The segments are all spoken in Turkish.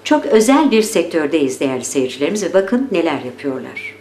Çok özel bir sektördeyiz değerli seyircilerimiz ve bakın neler yapıyorlar.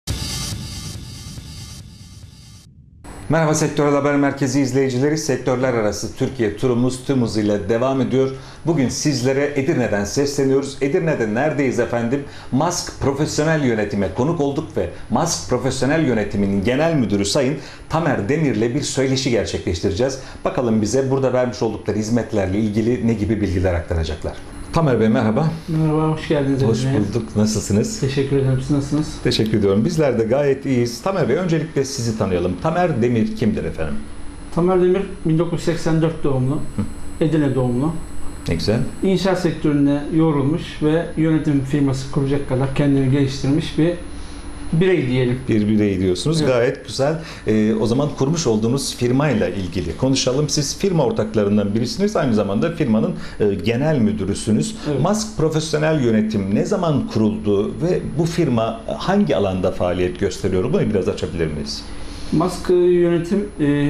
Merhaba Sektörel Haber Merkezi izleyicileri. Sektörler arası Türkiye turumuz tüm hızıyla devam ediyor. Bugün sizlere Edirne'den sesleniyoruz. Edirne'de neredeyiz efendim? Mask Profesyonel Yönetim'e konuk olduk ve Mask Profesyonel Yönetim'in Genel Müdürü Sayın Tamer Demir'le bir söyleşi gerçekleştireceğiz. Bakalım bize burada vermiş oldukları hizmetlerle ilgili ne gibi bilgiler aktaracaklar. Tamer Bey merhaba. Merhaba, hoş geldiniz. Hoş bulduk. Nasılsınız? Teşekkür ederim. Siz nasılsınız? Teşekkür ediyorum. Bizler de gayet iyiyiz. Tamer Bey öncelikle sizi tanıyalım. Tamer Demir kimdir efendim? Tamer Demir 1984 doğumlu, Edirne doğumlu. Ne güzel. İnşaat sektörüne yorulmuş ve yönetim firması kuracak kadar kendini geliştirmiş bir birey diyelim. Bir birey diyorsunuz. Evet. Gayet güzel. O zaman kurmuş olduğunuz firmayla ilgili konuşalım. Siz firma ortaklarından birisiniz. Aynı zamanda firmanın genel müdürüsünüz. Evet. Mask Profesyonel Yönetim ne zaman kuruldu ve bu firma hangi alanda faaliyet gösteriyor? Bunu biraz açabilir miyiz? Mask Yönetim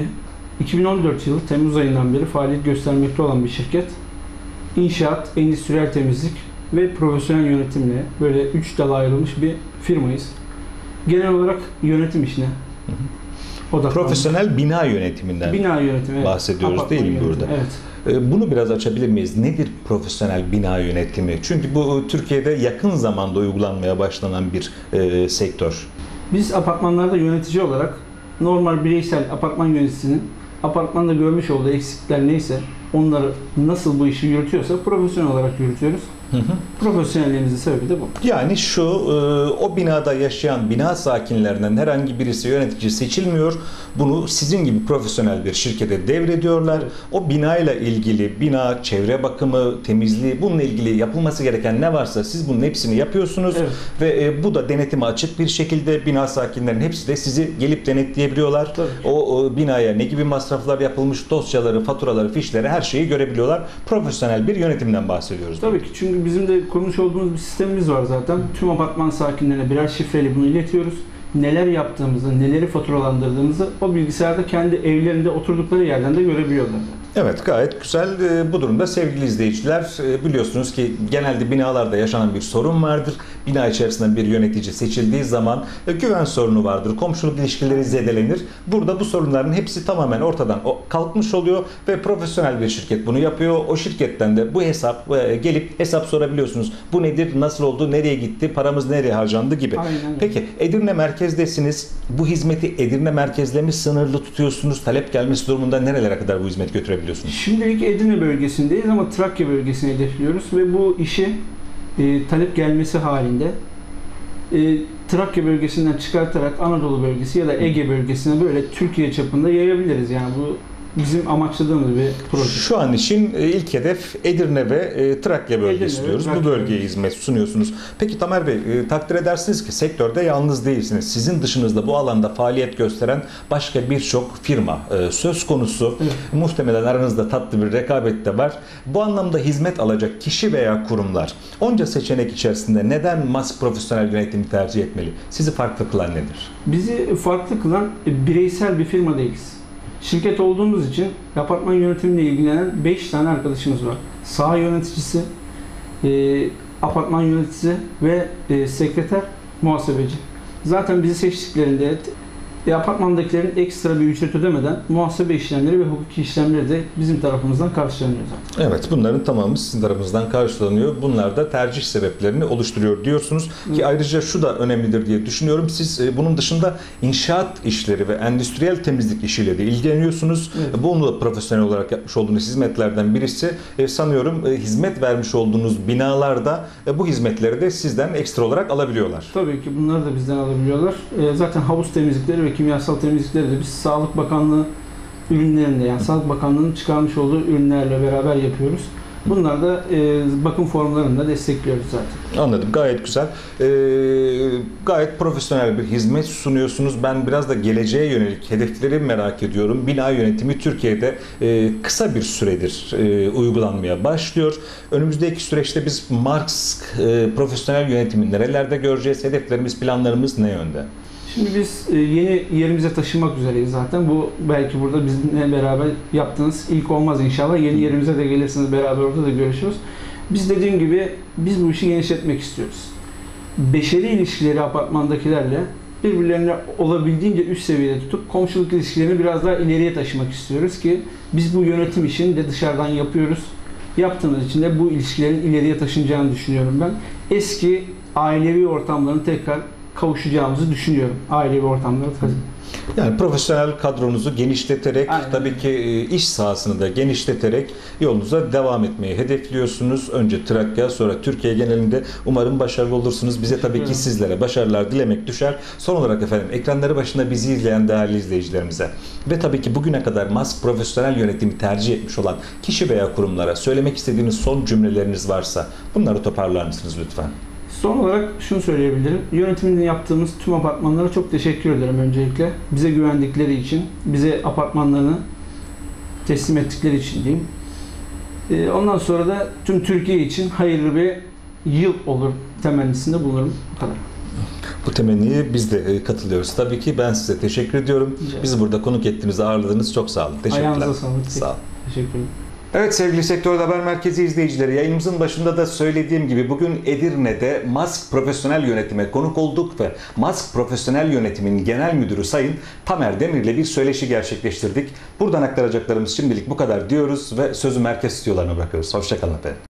2014 yılı Temmuz ayından beri faaliyet göstermekte olan bir şirket. İnşaat, endüstriyel temizlik ve profesyonel yönetimle böyle 3 dala ayrılmış bir firmayız. Genel olarak yönetim işine odaklandık. Profesyonel bina yönetiminden Bina yönetimi, evet. bahsediyoruz Apartman değil mi yönetimi, burada? Evet. Bunu biraz açabilir miyiz? Nedir profesyonel bina yönetimi? Çünkü bu Türkiye'de yakın zamanda uygulanmaya başlanan bir sektör. Biz apartmanlarda yönetici olarak normal bireysel apartman yöneticisinin apartmanda görmüş olduğu eksiklikler neyse onları nasıl bu işi yürütüyorsa profesyonel olarak yürütüyoruz. Profesyonelliğimizin sebebi de bu. Yani şu, o binada yaşayan bina sakinlerinden herhangi birisi yönetici seçilmiyor. Bunu sizin gibi profesyonel bir şirkete devrediyorlar. O binayla ilgili bina, çevre bakımı, temizliği, bununla ilgili yapılması gereken ne varsa siz bunun hepsini yapıyorsunuz. Evet. Ve bu da denetime açık bir şekilde bina sakinlerinin hepsi de sizi gelip denetleyebiliyorlar. O binaya ne gibi masraflar yapılmış, dosyaları, faturaları, fişleri her şeyi görebiliyorlar. Profesyonel bir yönetimden bahsediyoruz. Tabii ki, çünkü bizim de kurmuş olduğumuz bir sistemimiz var zaten. Tüm apartman sakinlerine birer şifreyle bunu iletiyoruz. Neler yaptığımızı, neleri faturalandırdığımızı o bilgisayarda kendi evlerinde oturdukları yerden de görebiliyorlar. Evet, gayet güzel. Bu durumda sevgili izleyiciler, biliyorsunuz ki genelde binalarda yaşanan bir sorun vardır. Bina içerisinde bir yönetici seçildiği zaman güven sorunu vardır, komşuluk ilişkileri zedelenir. Burada bu sorunların hepsi tamamen ortadan kalkmış oluyor ve profesyonel bir şirket bunu yapıyor. O şirketten de bu hesap gelip hesap sorabiliyorsunuz. Bu nedir, nasıl oldu, nereye gitti, paramız nereye harcandı gibi. Aynen. Peki Edirne merkezdesiniz. Bu hizmeti Edirne merkezle mi sınırlı tutuyorsunuz? Talep gelmesi durumunda nerelere kadar bu hizmet götürebiliyorsunuz? Şimdilik Edirne bölgesindeyiz ama Trakya bölgesine hedefliyoruz ve bu işi talep gelmesi halinde Trakya bölgesinden çıkartarak Anadolu bölgesi ya da Ege bölgesine böyle Türkiye çapında yayabiliriz. Yani bu bizim amaçladığımız bir proje. Şu an için ilk hedef Edirne ve Trakya bölgesi Edirne, diyoruz. Trakya Bu bölgeye bölgesi. hizmet sunuyorsunuz. Peki Tamer Bey, takdir edersiniz ki sektörde yalnız değilsiniz. Sizin dışınızda bu alanda faaliyet gösteren başka birçok firma söz konusu. Evet. Muhtemelen aranızda tatlı bir rekabet de var. Bu anlamda hizmet alacak kişi veya kurumlar onca seçenek içerisinde neden Mask Profesyonel Yönetimi tercih etmeli? Sizi farklı kılan nedir? Bizi farklı kılan bireysel bir firma değiliz. Şirket olduğumuz için apartman yönetimiyle ilgilenen 5 tane arkadaşımız var. Saha yöneticisi, apartman yöneticisi ve sekreter, muhasebeci. Zaten bizi seçtiklerinde apartmandakilerin ekstra bir ücret ödemeden muhasebe işlemleri ve hukuki işlemleri de bizim tarafımızdan karşılanıyor zaten. Evet, bunların tamamı sizin tarafınızdan karşılanıyor. Bunlar da tercih sebeplerini oluşturuyor diyorsunuz. Ki ayrıca şu da önemlidir diye düşünüyorum. Siz bunun dışında inşaat işleri ve endüstriyel temizlik işiyle de ilgileniyorsunuz. Evet. Bunu da profesyonel olarak yapmış olduğunuz hizmetlerden birisi. Sanıyorum hizmet vermiş olduğunuz binalarda bu hizmetleri de sizden ekstra olarak alabiliyorlar. Tabii ki bunları da bizden alabiliyorlar. Zaten havuz temizlikleri ve kimyasal temizlikleri de biz Sağlık Bakanlığı ürünlerinde, yani Sağlık Bakanlığı'nın çıkarmış olduğu ürünlerle beraber yapıyoruz. Bunlar da bakım formlarını da destekliyoruz zaten. Anladım. Gayet güzel. Gayet profesyonel bir hizmet sunuyorsunuz. Ben biraz da geleceğe yönelik hedefleri merak ediyorum. Bina yönetimi Türkiye'de kısa bir süredir uygulanmaya başlıyor. Önümüzdeki süreçte biz Mask profesyonel yönetimi nerelerde göreceğiz? Hedeflerimiz, planlarımız ne yönde? Şimdi biz yeni yerimize taşınmak üzereyiz zaten. Bu belki burada bizimle beraber yaptığınız ilk olmaz inşallah. Yeni yerimize de gelirsiniz, beraber orada da görüşürüz. Biz dediğim gibi biz bu işi genişletmek istiyoruz. Beşeri ilişkileri apartmandakilerle birbirlerine olabildiğince üst seviyede tutup komşuluk ilişkilerini biraz daha ileriye taşımak istiyoruz ki biz bu yönetim işini de dışarıdan yapıyoruz. Yaptığımız için de bu ilişkilerin ileriye taşınacağını düşünüyorum ben. Eski ailevi ortamlarına tekrar kavuşacağımızı düşünüyorum. Ailevi ortamları tabii. Yani profesyonel kadronuzu genişleterek, Aynen. tabii ki iş sahasını da genişleterek yolunuza devam etmeyi hedefliyorsunuz. Önce Trakya, sonra Türkiye genelinde umarım başarılı olursunuz. Bize tabii ki sizlere başarılar dilemek düşer. Son olarak efendim, ekranları başında bizi izleyen değerli izleyicilerimize ve tabii ki bugüne kadar MASK profesyonel yönetimi tercih etmiş olan kişi veya kurumlara söylemek istediğiniz son cümleleriniz varsa bunları toparlar mısınız lütfen? Son olarak şunu söyleyebilirim. Yönetimini yaptığımız tüm apartmanlara çok teşekkür ederim öncelikle. Bize güvendikleri için, bize apartmanlarını teslim ettikleri için diyeyim. Ondan sonra da tüm Türkiye için hayırlı bir yıl olur temennisinde bulunurum. Bu kadar. Bu temenniye biz de katılıyoruz. Tabii ki ben size teşekkür ediyorum. Bizi burada konuk ettiğiniz, ağırladığınız çok sağ olun. Teşekkürler. Ayağınıza sağlık. Sağ olun. Teşekkür ederim. Evet sevgili Sektör Haber Merkezi izleyicileri, yayınımızın başında da söylediğim gibi bugün Edirne'de MASK Profesyonel Yönetim'e konuk olduk ve MASK Profesyonel Yönetim'in Genel Müdürü Sayın Tamer Demir'le bir söyleşi gerçekleştirdik. Buradan aktaracaklarımız şimdilik bu kadar diyoruz ve sözü merkez stüdyolarına bırakıyoruz. Hoşça kalın efendim.